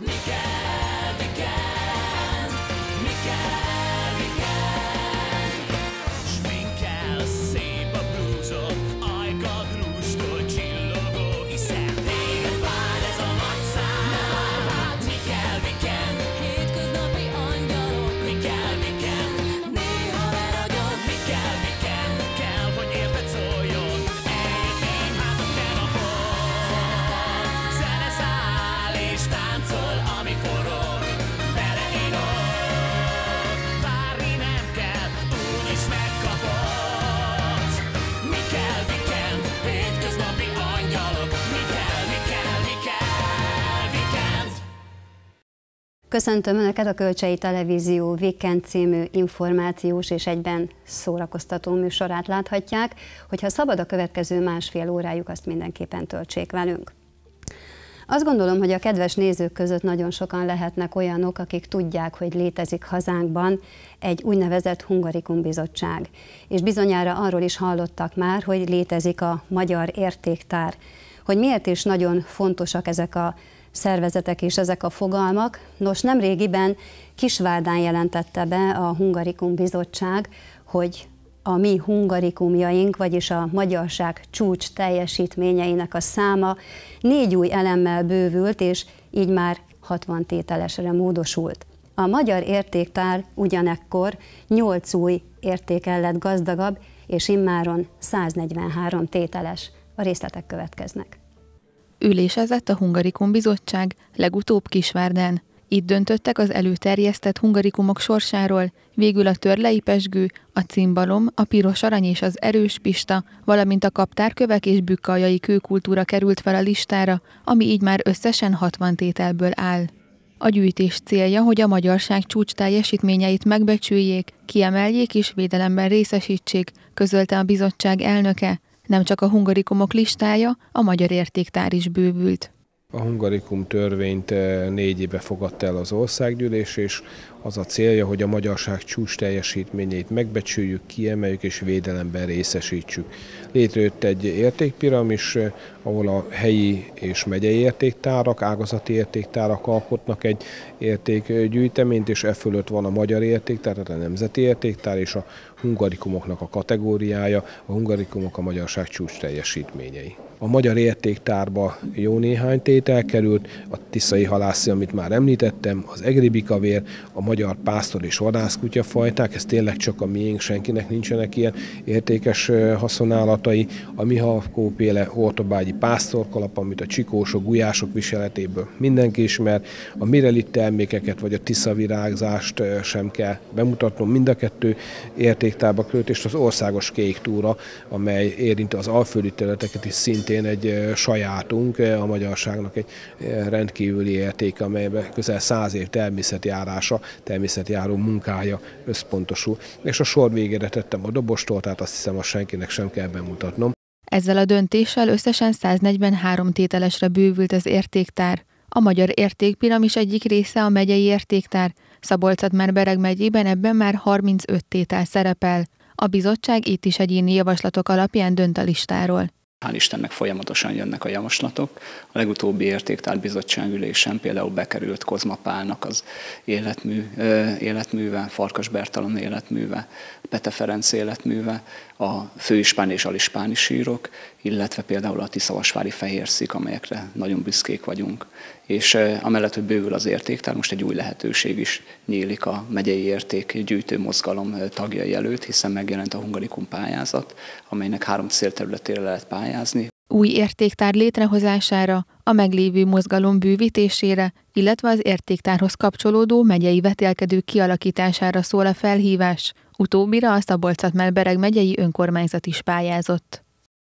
Köszöntöm Önöket, a Kölcsei Televízió Weekend című információs és egyben szórakoztató műsorát láthatják. Hogyha szabad a következő másfél órájuk, azt mindenképpen töltsék velünk. Azt gondolom, hogy a kedves nézők között nagyon sokan lehetnek olyanok, akik tudják, hogy létezik hazánkban egy úgynevezett Hungarikum Bizottság. És bizonyára arról is hallottak már, hogy létezik a Magyar Értéktár. Hogy miért is nagyon fontosak ezek a szervezetek és ezek a fogalmak. Nos, nemrégiben Kisvárdán jelentette be a Hungarikum Bizottság, hogy a mi hungarikumjaink, vagyis a magyarság csúcs teljesítményeinek a száma 4 új elemmel bővült, és így már 60 tételesre módosult. A Magyar Értéktár ugyanekkor 8 új értékkel lett gazdagabb, és immáron 143 tételes. A részletek következnek. Ülésezett a Hungarikum Bizottság, legutóbb Kisvárdán. Itt döntöttek az előterjesztett hungarikumok sorsáról, végül a törlei pezsgő, a cimbalom, a piros arany és az erős pista, valamint a kaptárkövek és bükkaljai kőkultúra került fel a listára, ami így már összesen 60 tételből áll. A gyűjtés célja, hogy a magyarság csúcs teljesítményeit megbecsüljék, kiemeljék és védelemben részesítsék, közölte a bizottság elnöke. Nem csak a hungarikumok listája, a Magyar Értéktár is bővült. A Hungarikum törvényt 4 éve fogadta el az országgyűlés, és az a célja, hogy a magyarság csúcs teljesítményeit megbecsüljük, kiemeljük és védelemben részesítsük. Létrejött egy értékpiramis, ahol a helyi és megyei értéktárak, ágazati értéktárak alkotnak egy értékgyűjteményt, és e fölött van a Magyar Értéktár, tehát a Nemzeti Értéktár és a hungarikumoknak a kategóriája, a hungarikumok a magyarság csúcs teljesítményei. A Magyar Értéktárba jó néhány tétel került, a tiszai halászi, amit már említettem, az egri bikavér, a magyar pásztor és vadászkutyafajták, ez tényleg csak a miénk, senkinek nincsenek ilyen értékes haszonállatai, a Mihalkó-féle hortobágyi pásztorkalap, amit a csikósok, gulyások viseletéből mindenki ismer, a mirelit termékeket vagy a tiszavirágzást sem kell bemutatnom, mind a 2 értéktárba került, és az országos kék túra, amely érinti az alföldi területeket is, szintén egy sajátunk, a magyarságnak egy rendkívüli értéke, amelyben közel 100 év természetjáró munkája összpontosul. És a sor végére tettem a dobostól, tehát azt hiszem, azt senkinek sem kell bemutatnom. Ezzel a döntéssel összesen 143 tételesre bővült az értéktár. A Magyar Értékpiramis egyik része a megyei értéktár. Szabolcs-Szatmár-Bereg megyében ebben már 35 tétel szerepel. A bizottság itt is egyéni javaslatok alapján dönt a listáról. Hál' Istennek folyamatosan jönnek a javaslatok. A legutóbbi értéktárbizottság ülésen például bekerült Kozma Pálnak az életműve, Farkas Bertalan életműve, Pete Ferenc életműve, a főispán és alispáni sírok, illetve például a tiszavasvári fehérszik, amelyekre nagyon büszkék vagyunk. És amellett, hogy bővül az értéktár, most egy új lehetőség is nyílik a megyei értékgyűjtő mozgalom tagjai előtt, hiszen megjelent a Hungarikum pályázat, amelynek 3 célterületére lehet pályázni. Új értéktár létrehozására, a meglévő mozgalom bővítésére, illetve az értéktárhoz kapcsolódó megyei vetélkedők kialakítására szól a felhívás. Utóbbira a Szabolcs-Szatmár-Bereg megyei önkormányzat is pályázott.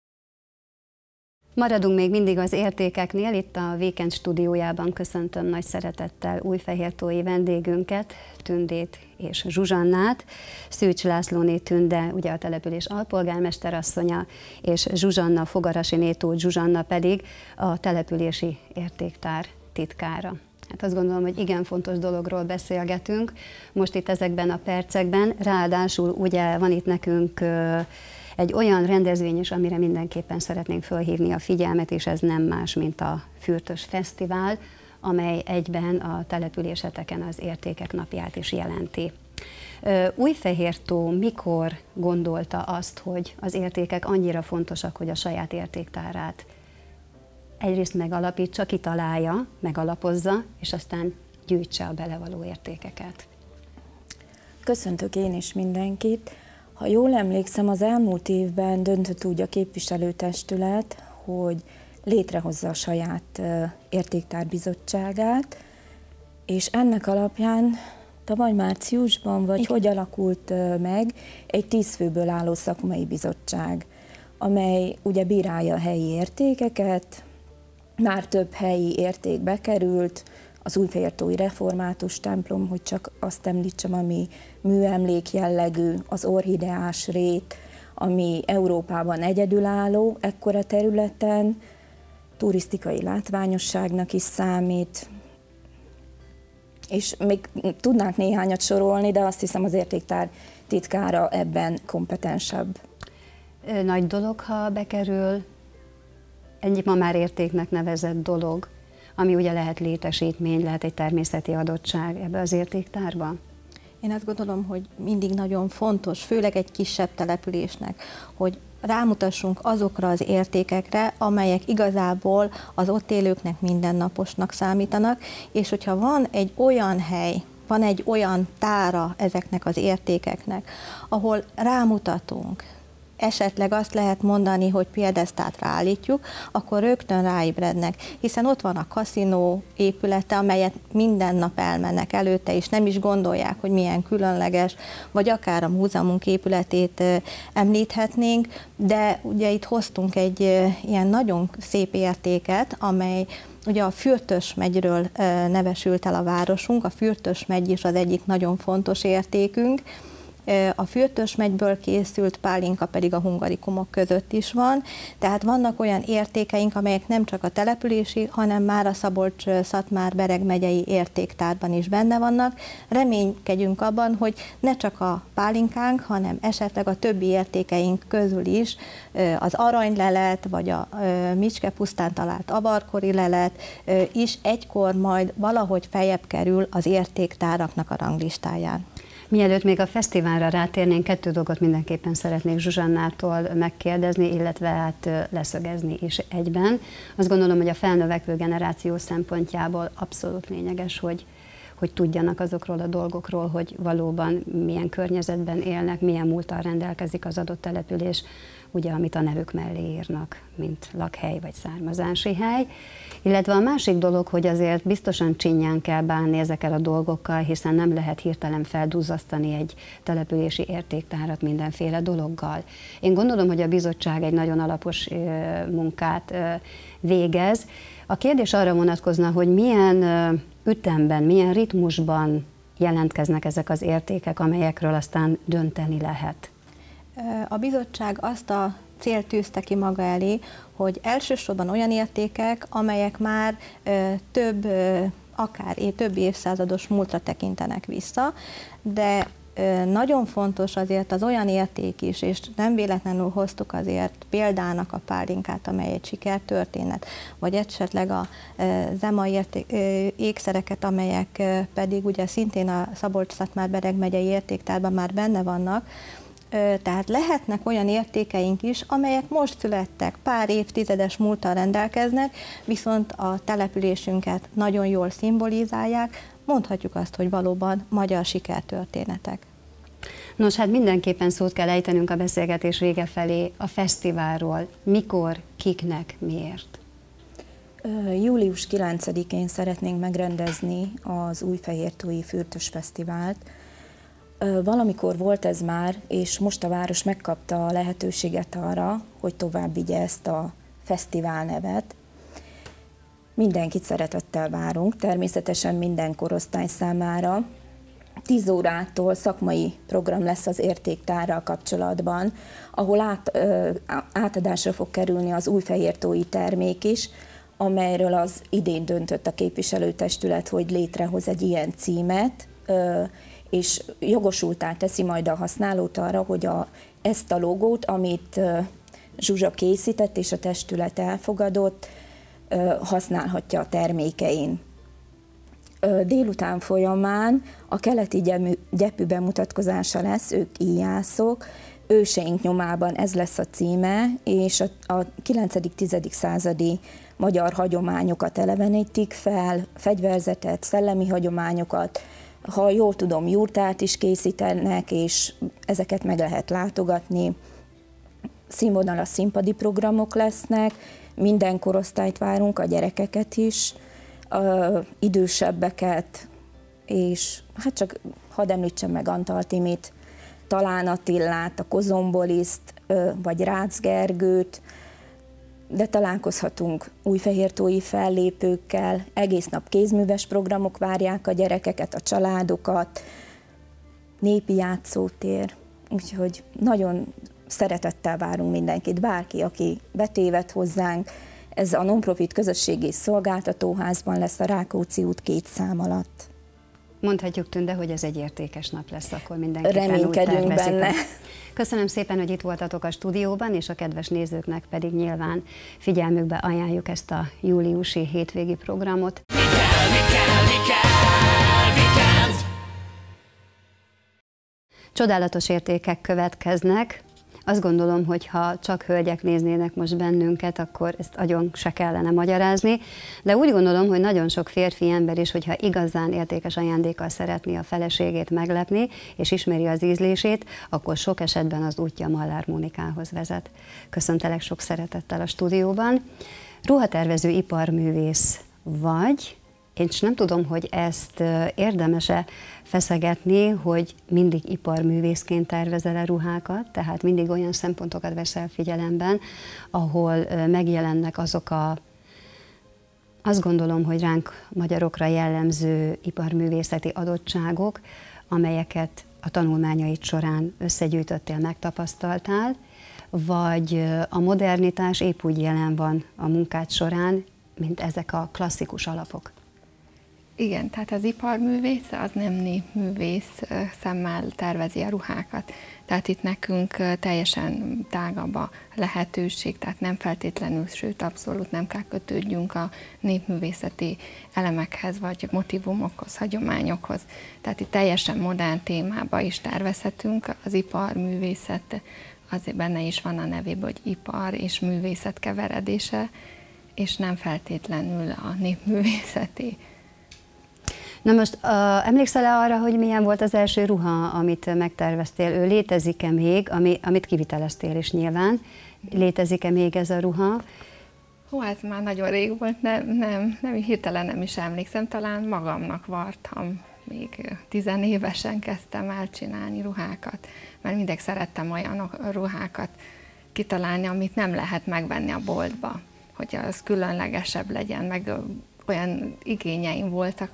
Maradunk még mindig az értékeknél, itt a Weekend stúdiójában köszöntöm nagy szeretettel újfehértói vendégünket, Tündét és Zsuzsannát. Szűcs Lászlóné Tünde, ugye a település alpolgármesterasszonya, és Zsuzsanna, Fogarasiné Tóth Zsuzsanna pedig a települési értéktár titkára. Hát azt gondolom, hogy igen fontos dologról beszélgetünk most itt ezekben a percekben, ráadásul ugye van itt nekünk egy olyan rendezvény is, amire mindenképpen szeretnénk fölhívni a figyelmet, és ez nem más, mint a Fürtös Fesztivál, amely egyben a településeteken az értékek napját is jelenti. Újfehértó mikor gondolta azt, hogy az értékek annyira fontosak, hogy a saját értéktárát egyrészt megalapítsa, kitalálja, megalapozza, és aztán gyűjtse a belevaló értékeket? Köszöntök én is mindenkit. Ha jól emlékszem, az elmúlt évben döntött úgy a képviselőtestület, hogy létrehozza a saját értéktárbizottságát, és ennek alapján tavaly márciusban, vagy hogy alakult meg, egy 10 főből álló szakmai bizottság, amely ugye bírálja a helyi értékeket, már több helyi érték bekerült, az újfehértói református templom, hogy csak azt említsem, ami műemlék jellegű, az orhideás rét, ami Európában egyedülálló ekkora területen, turisztikai látványosságnak is számít, és még tudnánk néhányat sorolni, de azt hiszem az értéktár titkára ebben kompetensebb. Nagy dolog, ha bekerül egy ma már értéknek nevezett dolog, ami ugye lehet létesítmény, lehet egy természeti adottság ebbe az értéktárba? Én azt gondolom, hogy mindig nagyon fontos, főleg egy kisebb településnek, hogy rámutassunk azokra az értékekre, amelyek igazából az ott élőknek mindennaposnak számítanak, és hogyha van egy olyan hely, van egy olyan tára ezeknek az értékeknek, ahol rámutatunk, esetleg azt lehet mondani, hogy piedesztátra állítjuk, akkor rögtön ráébrednek, hiszen ott van a kaszinó épülete, amelyet minden nap elmennek előtte, és nem is gondolják, hogy milyen különleges, vagy akár a múzeumunk épületét említhetnénk, de ugye itt hoztunk egy ilyen nagyon szép értéket, amely ugye a Fürtösmegyről nevesült el a városunk, a Fürtösmegy is az egyik nagyon fontos értékünk. A Fürtösmegyből készült pálinka pedig a hungarikumok között is van, tehát vannak olyan értékeink, amelyek nem csak a települési, hanem már a Szabolcs-Szatmár-Bereg megyei értéktárban is benne vannak. Reménykedjünk abban, hogy ne csak a pálinkánk, hanem esetleg a többi értékeink közül is az aranylelet, vagy a Micske pusztán talált avarkori lelet is egykor majd valahogy feljebb kerül az értéktáraknak a ranglistáján. Mielőtt még a fesztiválra rátérnénk, 2 dolgot mindenképpen szeretnék Zsuzsannától megkérdezni, illetve hát leszögezni is egyben. Azt gondolom, hogy a felnövekvő generáció szempontjából abszolút lényeges, hogy tudjanak azokról a dolgokról, hogy valóban milyen környezetben élnek, milyen múlttal rendelkezik az adott település, ugye, amit a nevük mellé írnak, mint lakhely vagy származási hely. Illetve a másik dolog, hogy azért biztosan csinyán kell bánni ezekkel a dolgokkal, hiszen nem lehet hirtelen felduzzasztani egy települési értéktárat mindenféle dologgal. Én gondolom, hogy a bizottság egy nagyon alapos munkát végez. A kérdés arra vonatkozna, hogy milyen ütemben, milyen ritmusban jelentkeznek ezek az értékek, amelyekről aztán dönteni lehet. A bizottság azt a célt tűzte ki maga elé, hogy elsősorban olyan értékek, amelyek már több évszázados múltra tekintenek vissza, de nagyon fontos azért az olyan érték is, és nem véletlenül hoztuk azért példának a pálinkát, amely egy sikertörténet, vagy esetleg a zemai ékszereket, amelyek pedig ugye szintén a Szabolcs-Szatmár-Bereg megyei értéktárban már benne vannak. Tehát lehetnek olyan értékeink is, amelyek most születtek, pár évtizedes múlttal rendelkeznek, viszont a településünket nagyon jól szimbolizálják, mondhatjuk azt, hogy valóban magyar sikertörténetek. Nos, hát mindenképpen szót kell ejtenünk a beszélgetés vége felé a fesztiválról. Mikor, kiknek, miért? Július 9-én szeretnénk megrendezni az Újfehértói Fürtös Fesztivált. Valamikor volt ez már, és most a város megkapta a lehetőséget arra, hogy tovább vigye ezt a fesztivál nevet. Mindenkit szeretettel várunk, természetesen minden korosztály számára. 10 órától szakmai program lesz az értéktárral kapcsolatban, ahol átadásra fog kerülni az újfehértói termék is, amelyről az idén döntött a képviselőtestület, hogy létrehoz egy ilyen címet, és jogosultá teszi majd a használót arra, hogy ezt a logót, amit Zsuzsa készített és a testület elfogadott, használhatja a termékein. Délután folyamán a keleti gyepű bemutatkozása lesz, ők íjászok, őseink nyomában ez lesz a címe, és a 9.-10. századi magyar hagyományokat elevenítik fel, fegyverzetet, szellemi hagyományokat, ha jól tudom, jurtát is készítenek, és ezeket meg lehet látogatni. Színvonalas színpadi programok lesznek, minden korosztályt várunk, a gyerekeket is, idősebbeket, és hát csak hadd említsem meg Antal Timit, Talán Attillát, a Kozomboliszt, vagy Rácz Gergőt, de találkozhatunk újfehértói fellépőkkel, egész nap kézműves programok várják a gyerekeket, a családokat, népi játszótér, úgyhogy nagyon szeretettel várunk mindenkit, bárki, aki betéved hozzánk. Ez a non-profit közösségi szolgáltatóházban lesz, a Rákóczi út 2 szám alatt. Mondhatjuk, Tünde, hogy ez egy értékes nap lesz, akkor mindenképpen reménykedünk úgy benne. Köszönöm szépen, hogy itt voltatok a stúdióban, és a kedves nézőknek pedig nyilván figyelmükbe ajánljuk ezt a júliusi hétvégi programot. Csodálatos értékek következnek. Azt gondolom, hogy ha csak hölgyek néznének most bennünket, akkor ezt agyon se kellene magyarázni, de úgy gondolom, hogy nagyon sok férfi ember is, hogyha igazán értékes ajándékkal szeretné a feleségét meglepni, és ismeri az ízlését, akkor sok esetben az útja Mallár Mónikához vezet. Köszöntelek sok szeretettel a stúdióban. Ruhatervező iparművész vagy, és nem tudom, hogy ezt érdemes-e feszegetni, hogy mindig iparművészként tervezel-e ruhákat, tehát mindig olyan szempontokat veszel figyelemben, ahol megjelennek azok azt gondolom, hogy ránk magyarokra jellemző iparművészeti adottságok, amelyeket a tanulmányaid során összegyűjtöttél, megtapasztaltál, vagy a modernitás épp úgy jelen van a munkád során, mint ezek a klasszikus alapok? Igen, tehát az iparművész az nem népművész szemmel tervezi a ruhákat. Tehát itt nekünk teljesen tágabb a lehetőség, tehát nem feltétlenül, sőt abszolút nem kell kötődjünk a népművészeti elemekhez, vagy motivumokhoz, hagyományokhoz. Tehát itt teljesen modern témába is tervezhetünk. Az iparművészet, azért benne is van a nevében, hogy ipar és művészet keveredése, és nem feltétlenül a népművészeti. Na most emlékszel-e arra, hogy milyen volt az első ruha, amit megterveztél? Ő létezik-e még, amit kiviteleztél is nyilván? Létezik-e még ez a ruha? Hú, ez már nagyon rég volt, nem hirtelen nem is emlékszem, talán magamnak vartam. Még 10 évesen kezdtem el csinálni ruhákat, mert mindig szerettem olyan ruhákat kitalálni, amit nem lehet megvenni a boltba, hogy az különlegesebb legyen, meg olyan igényeim voltak,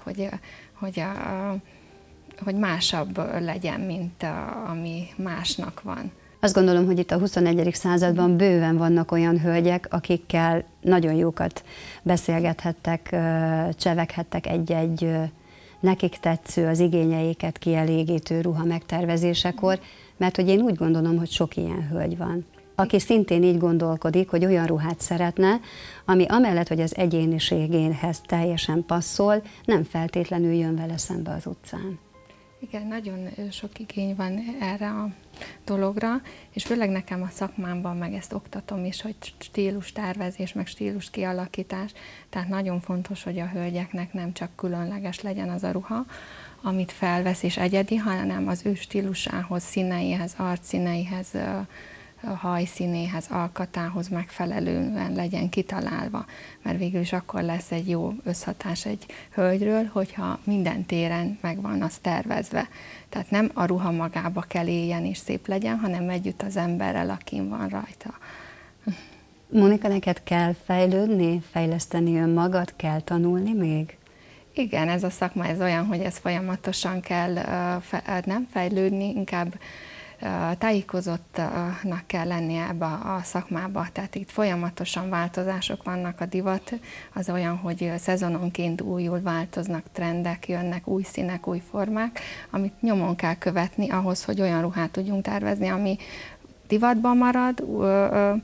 hogy másabb legyen, mint ami másnak van. Azt gondolom, hogy itt a 21. században bőven vannak olyan hölgyek, akikkel nagyon jókat beszélgethettek, cseveghettek egy-egy nekik tetsző, az igényeiket kielégítő ruha megtervezésekor, mert hogy én úgy gondolom, hogy sok ilyen hölgy van, aki szintén így gondolkodik, hogy olyan ruhát szeretne, ami amellett, hogy az egyéniségéhez teljesen passzol, nem feltétlenül jön vele szembe az utcán. Igen, nagyon sok igény van erre a dologra, és főleg nekem a szakmámban meg ezt oktatom is, hogy stílus tervezés, meg stílus kialakítás, tehát nagyon fontos, hogy a hölgyeknek nem csak különleges legyen az a ruha, amit felvesz és egyedi, hanem az ő stílusához, színeihez, arcszíneihez, hajszínéhez, alkatához megfelelően legyen kitalálva, mert végül is akkor lesz egy jó összhatás egy hölgyről, hogyha minden téren meg van az tervezve. Tehát nem a ruha magába kell éljen és szép legyen, hanem együtt az emberrel, akin van rajta. Mónika, neked kell fejlődni, fejleszteni önmagad, kell tanulni még? Igen, ez a szakma ez olyan, hogy ez folyamatosan kell nem fejlődni, inkább tájékozottnak kell lennie ebbe a szakmába, tehát itt folyamatosan változások vannak, a divat az olyan, hogy szezononként újul változnak, trendek jönnek, új színek, új formák, amit nyomon kell követni ahhoz, hogy olyan ruhát tudjunk tervezni, ami divatban marad,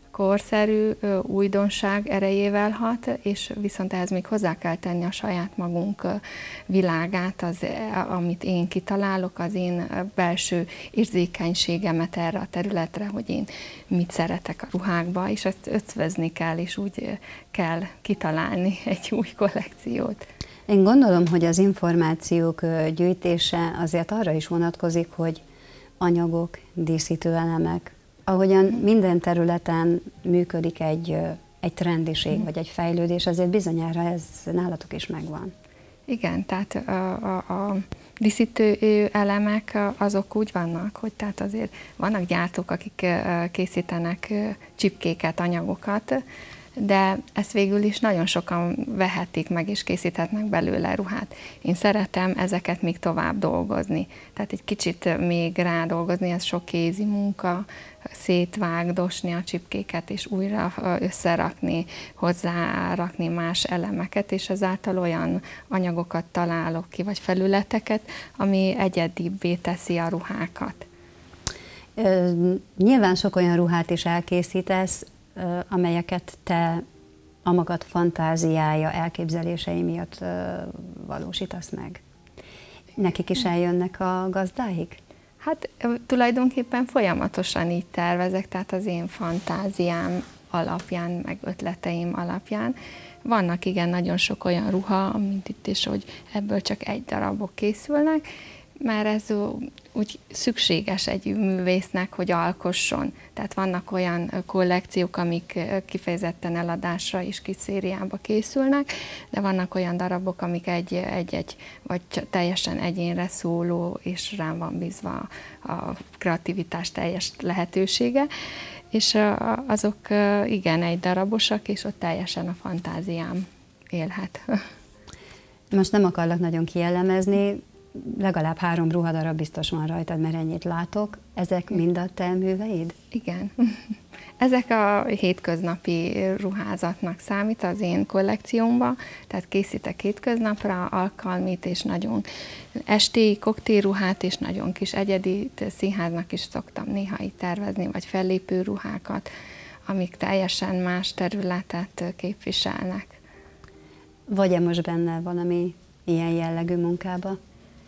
korszerű újdonság erejével hat, és viszont ehhez még hozzá kell tenni a saját magunk világát, amit én kitalálok, az én belső érzékenységemet erre a területre, hogy én mit szeretek a ruhákba, és ezt ötvözni kell, és úgy kell kitalálni egy új kollekciót. Én gondolom, hogy az információk gyűjtése azért arra is vonatkozik, hogy anyagok, díszítőelemek, ahogyan minden területen működik egy trendiség, vagy egy fejlődés, azért bizonyára ez nálatok is megvan. Igen, tehát a díszítő elemek azok úgy vannak, hogy tehát azért vannak gyártók, akik készítenek csipkéket, anyagokat, de ezt végül is nagyon sokan vehetik meg, és készíthetnek belőle ruhát. Én szeretem ezeket még tovább dolgozni. Tehát egy kicsit még rádolgozni, ez sok kézi munka, szétvágdosni a csipkéket, és újra összerakni, hozzárakni más elemeket, és ezáltal olyan anyagokat találok ki, vagy felületeket, ami egyedibbé teszi a ruhákat. Nyilván sok olyan ruhát is elkészítesz, amelyeket te a magad fantáziája, elképzelései miatt valósítasz meg. Nekik is eljönnek a gazdáik? Hát tulajdonképpen folyamatosan így tervezek, tehát az én fantáziám alapján, meg ötleteim alapján. Vannak igen nagyon sok olyan ruha, mint itt is, hogy ebből csak egy darabok készülnek, mert ez úgy szükséges egy művésznek, hogy alkosson. Tehát vannak olyan kollekciók, amik kifejezetten eladásra is kis szériába készülnek, de vannak olyan darabok, amik egy vagy teljesen egyénre szóló, és rám van bízva a kreativitás teljes lehetősége, és azok igen egy darabosak, és ott teljesen a fantáziám élhet. Most nem akarlak nagyon kielemezni, legalább 3 ruhadarab biztos van rajtad, mert ennyit látok. Ezek mind a te műveid? Igen. Ezek a hétköznapi ruházatnak számít az én kollekciómban, tehát készítek hétköznapra alkalmit, és nagyon esti koktélruhát, és nagyon kis egyedit, színháznak is szoktam néha így tervezni, vagy fellépő ruhákat, amik teljesen más területet képviselnek. Vagy-e most benne valami ilyen jellegű munkába?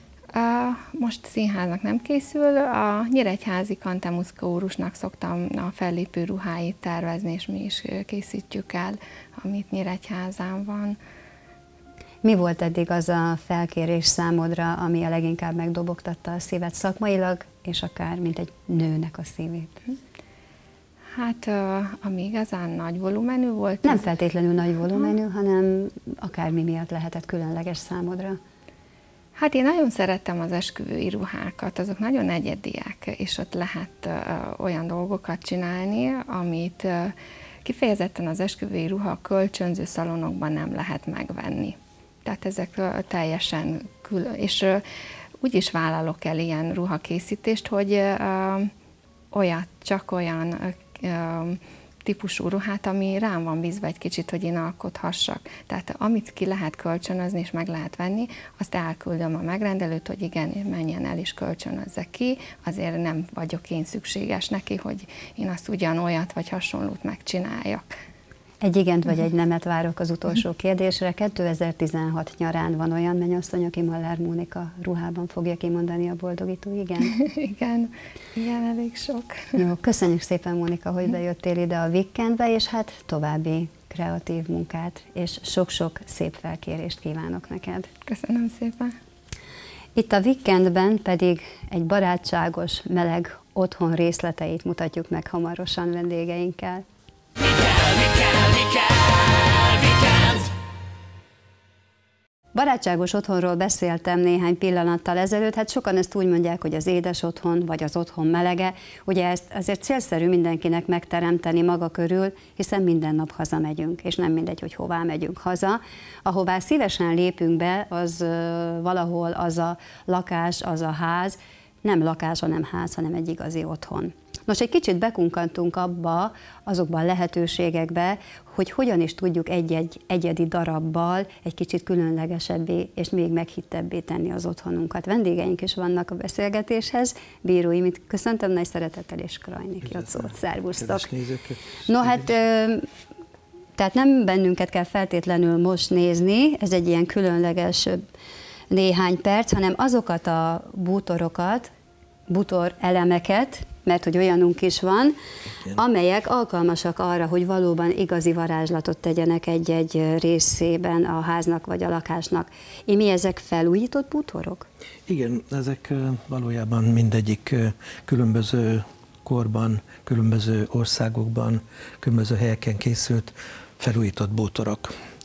Most színháznak nem készül, a nyíregyházi Cantemus kórusnak szoktam a fellépő ruháit tervezni, és mi is készítjük el, amit Nyíregyházán van. Mi volt eddig az a felkérés számodra, ami a leginkább megdobogtatta a szívet szakmailag, és akár mint egy nőnek a szívét? Hát, ami igazán nagy volumenű volt... Nem feltétlenül nagy volumenű, hanem akármi miatt lehetett különleges számodra. Hát én nagyon szerettem az esküvői ruhákat, azok nagyon egyediek, és ott lehet olyan dolgokat csinálni, amit kifejezetten az esküvői ruha kölcsönző szalonokban nem lehet megvenni. Tehát ezek teljesen külön, és úgy is vállalok el ilyen ruhakészítést, hogy csak olyan típusú ruhát, ami rám van bízva egy kicsit, hogy én alkothassak. Tehát amit ki lehet kölcsönözni és meg lehet venni, azt elküldöm a megrendelőt, hogy igen, menjen el és kölcsönözze ki, azért nem vagyok én szükséges neki, hogy én azt ugyanolyat vagy hasonlót megcsináljak. Egy igent vagy egy nemet várok az utolsó kérdésre. 2016 nyarán van olyan mennyasszony, aki Maller Mónika ruhában fogja kimondani a boldogító igen? Igen, elég sok. Jó, köszönjük szépen, Mónika, hogy bejöttél ide a Weekendbe, és hát további kreatív munkát, és sok-sok szép felkérést kívánok neked. Köszönöm szépen. Itt a Weekendben pedig egy barátságos, meleg otthon részleteit mutatjuk meg hamarosan vendégeinkkel. Barátságos otthonról beszéltem néhány pillanattal ezelőtt, hát sokan ezt úgy mondják, hogy az édes otthon, vagy az otthon melege. Ugye ezt azért célszerű mindenkinek megteremteni maga körül, hiszen minden nap hazamegyünk, és nem mindegy, hogy hová megyünk haza. Ahová szívesen lépünk be, az valahol az a lakás, az a ház, nem lakás, hanem ház, hanem egy igazi otthon. Nos, egy kicsit bekunkantunk azokban a lehetőségekbe, hogy hogyan is tudjuk egy egyedi darabbal egy kicsit különlegesebbé és még meghittebbé tenni az otthonunkat. Vendégeink is vannak a beszélgetéshez. Bíró Imit köszöntöm nagy szeretettel, és Krajnik Jocót. Szervusztok! No hát, tehát nem bennünket kell feltétlenül most nézni, ez egy ilyen különleges néhány perc, hanem azokat a bútor elemeket, mert hogy olyanunk is van, igen, amelyek alkalmasak arra, hogy valóban igazi varázslatot tegyenek egy-egy részében a háznak vagy a lakásnak. Mi ezek felújított bútorok? Igen, ezek valójában mindegyik különböző korban, különböző országokban, különböző helyeken készült felújított bútorok.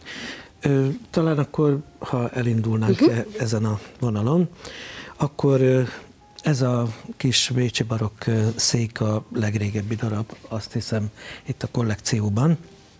Talán akkor, ha elindulnánk ezen a vonalon, akkor ez a kis bécsi barokk szék a legrégebbi darab, azt hiszem, itt a kollekcióban.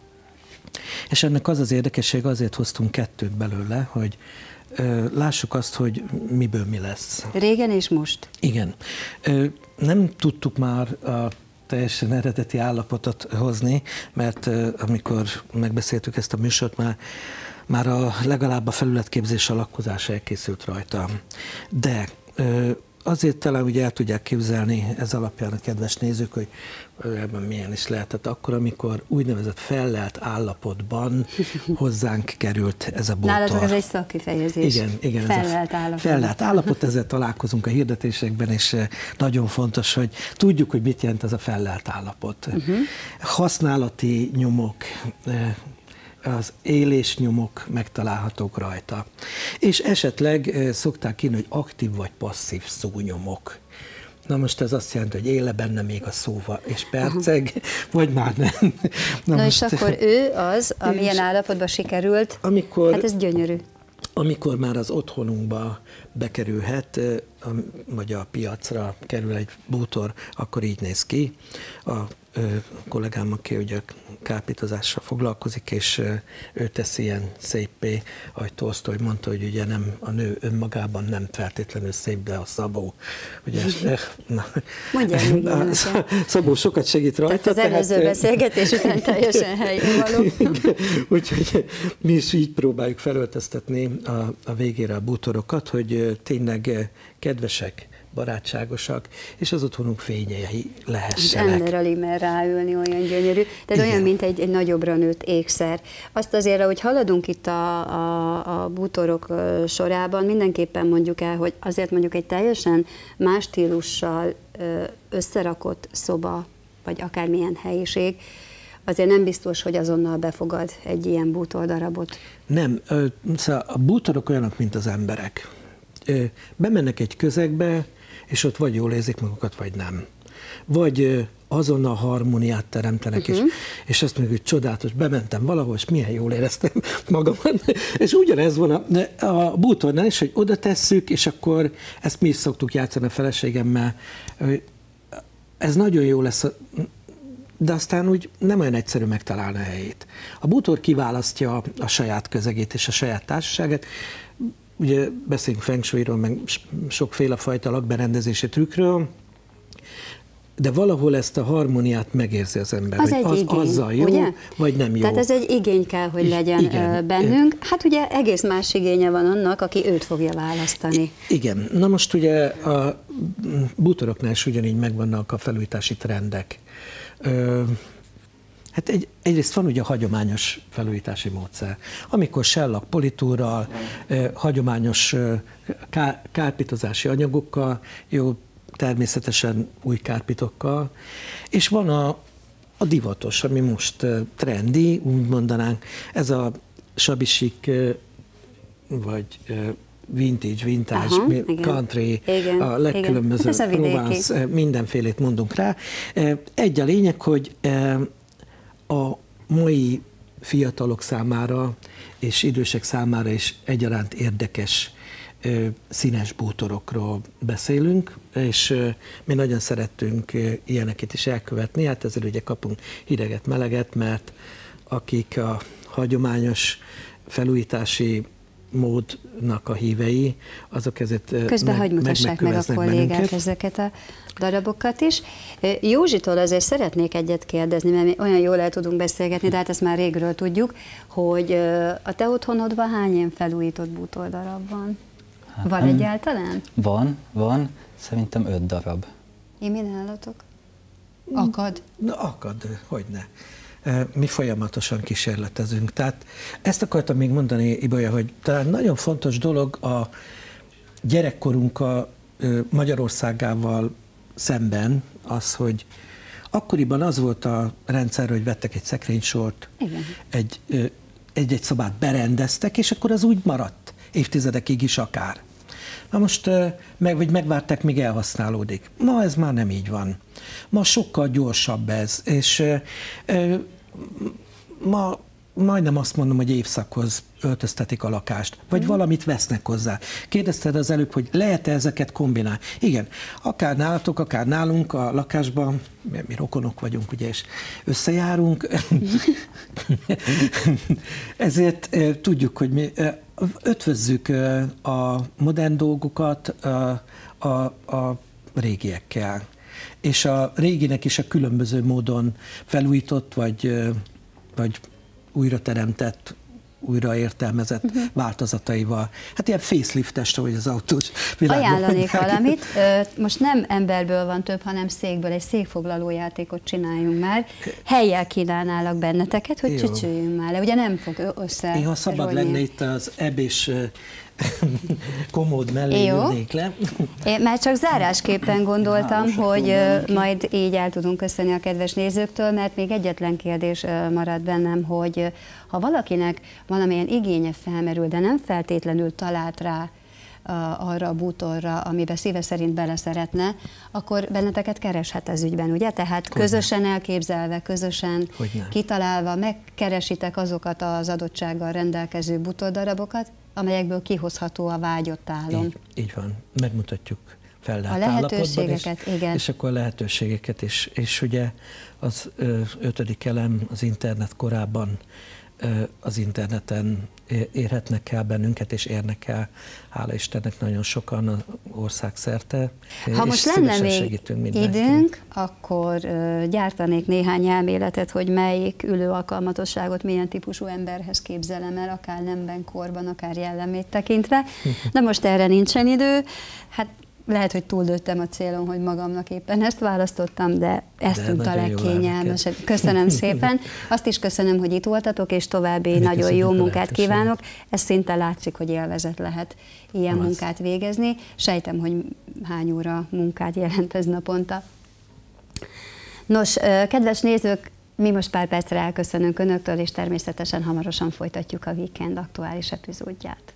És ennek az az érdekesség, azért hoztunk kettőt belőle, hogy lássuk azt, hogy miből mi lesz. Régen és most? Igen. Nem tudtuk már a teljesen eredeti állapotot hozni, mert amikor megbeszéltük ezt a műsort, már legalább a felületképzés alakkozása elkészült rajta. De azért talán úgy el tudják képzelni ez alapján a kedves nézők, hogy ebben milyen is lehetett akkor, amikor úgynevezett fellelt állapotban hozzánk került ez a bútor. Nálatok ez egy szakkifejezés. Igen. Fellelt állapot. Fellelt állapot, ezzel találkozunk a hirdetésekben, és nagyon fontos, hogy tudjuk, hogy mit jelent ez a fellelt állapot. Használati nyomok, az élésnyomok megtalálhatók rajta. És esetleg szokták írni, hogy aktív vagy passzív szónyomok. Na most ez azt jelenti, hogy éle benne még a szóval, és perceg, vagy már nem. Na és akkor ő az, amilyen állapotban sikerült, hát ez gyönyörű. Amikor már az otthonunkba bekerülhet, vagy a piacra kerül egy bútor, akkor így néz ki. A kollégám, aki ugye kápítozással foglalkozik, és ő teszi ilyen széppé, ahogy Tolsztoj mondta, hogy ugye nem, a nő önmagában nem feltétlenül szép, de a szabó. Ugye, mondjál még Szabó sokat segít rajta. Tehát az előző beszélgetés után teljesen helyén való. Úgyhogy mi is így próbáljuk felöltöztetni a végére a bútorokat, hogy tényleg kedvesek, barátságosak, és az otthonunk fényei lehessenek. Az ember alig mer ráülni, olyan gyönyörű. Tehát olyan, mint egy nagyobbra nőtt ékszer. Azt azért, ahogy haladunk itt a bútorok sorában, mindenképpen mondjuk el, hogy azért mondjuk egy teljesen más stílussal összerakott szoba, vagy akármilyen helyiség, azért nem biztos, hogy azonnal befogad egy ilyen bútordarabot. Nem, szóval a bútorok olyanok, mint az emberek. Bemennek egy közegbe, és ott vagy jól érzik magukat, vagy nem. Vagy azonnal harmóniát teremtenek, és azt mondjuk, hogy csodálatos, bementem valahol, és milyen jól éreztem magamat. És ugyanez van a bútornál is, hogy oda tesszük, és akkor ezt mi is szoktuk játszani a feleségemmel, ez nagyon jó lesz, de aztán úgy nem olyan egyszerű megtalálni a helyét. A bútor kiválasztja a saját közegét és a saját társaságát. Ugye beszélünk feng shuiról, meg sokféle fajta lakberendezési trükkről, de valahol ezt a harmóniát megérzi az ember, az hogy igény, azzal jó, ugye? Vagy nem jó. Tehát ez egy igény kell, hogy legyen bennünk. Hát ugye egész más igénye van annak, aki őt fogja választani. Igen. Na most ugye a bútoroknál is ugyanígy megvannak a felújítási trendek. Hát egyrészt van ugye a hagyományos felújítási módszer, amikor sellak politúrral, hagyományos kárpítozási anyagokkal, jó, természetesen új kárpitokkal, és van a divatos, ami most trendi, úgy mondanánk, ez a sabisik, vagy vintage, country, igen, a legkülönbözőbb Provence, mindenfélét mondunk rá. Egy a lényeg, hogy a mai fiatalok számára és idősek számára is egyaránt érdekes színes bútorokról beszélünk, és mi nagyon szerettünk ilyeneket is elkövetni, hát ezért ugye kapunk hideget, meleget, mert akik a hagyományos felújítási módnak a hívei, azok ezért közben hagy mutassák meg a kollégák bennünket. Ezeket a darabokat is. Józsitól azért szeretnék egyet kérdezni, mert mi olyan jól el tudunk beszélgetni, de hát ezt már régről tudjuk, hogy a te otthonodban hány ilyen felújított bútordarab van? Hát van egyáltalán? Van. Szerintem 5 darab. Mi nálatok? Akad? Na, akad, hogyne. Mi folyamatosan kísérletezünk. Tehát ezt akartam még mondani, Ibolya, hogy talán nagyon fontos dolog a gyerekkorunk a Magyarországával szemben az, hogy akkoriban az volt a rendszer, hogy vettek egy szekrénysort, egy szobát berendeztek, és akkor az úgy maradt, évtizedekig is akár. Na most megvárták, míg elhasználódik. Ma ez már nem így van. Ma sokkal gyorsabb ez, és ma majdnem azt mondom, hogy évszakhoz öltöztetik a lakást, vagy valamit vesznek hozzá. Kérdezted az előbb, hogy lehet-e ezeket kombinálni? Igen, akár nálatok, akár nálunk a lakásban, mi rokonok vagyunk, ugye, és összejárunk, ezért tudjuk, hogy mi ötvözzük a modern dolgokat a régiekkel. És a réginek is a különböző módon felújított, vagy újra teremtett, újra értelmezett változataival. Hát ilyen faceliftes, ahogy az autós világban. Ajánlanék valamit. Most nem emberből van több, hanem székből. Egy székfoglaló játékot csináljunk már. Helyjel kínálnálak benneteket, hogy csücsüljünk már le. Ugye nem fog össze. Én, ha szabad lenne itt az ebés komód mellé ülnék le. Én már csak zárásképpen gondoltam, hogy majd így el tudunk köszönni a kedves nézőktől, mert még egyetlen kérdés marad bennem, hogy ha valakinek valamilyen igénye felmerül, de nem feltétlenül talált rá arra a bútorra, amiben szíve szerint bele szeretne, akkor benneteket kereshet ez ügyben, ugye? Tehát közösen elképzelve, közösen kitalálva, megkeresitek azokat az adottsággal rendelkező bútordarabokat, amelyekből kihozható a vágyott álom. Így van, megmutatjuk felállt a lehetőségeket, állapotban, és akkor a lehetőségeket is. És ugye az 5. elem, az internet korában az interneten érhetnek el bennünket, és érnek el, hála Istennek, nagyon sokan az országszerte. Ha most lenne még időnk, akkor gyártanék néhány elméletet, hogy melyik ülő alkalmatosságot milyen típusú emberhez képzelem el, akár nemben, korban, akár jellemét tekintve. De most erre nincsen idő. Hát lehet, hogy túldőttem a célon, hogy magamnak éppen ezt választottam, de ezt tűnt a legkényelmesebb. Köszönöm szépen. Azt is köszönöm, hogy itt voltatok, és további nagyon jó munkát kívánok. Ez szinte látszik, hogy élvezet lehet ilyen munkát végezni. Sejtem, hogy hány óra munkát jelent ez naponta. Nos, kedves nézők, mi most pár percre elköszönünk Önöktől, és természetesen hamarosan folytatjuk a Weekend aktuális epizódját.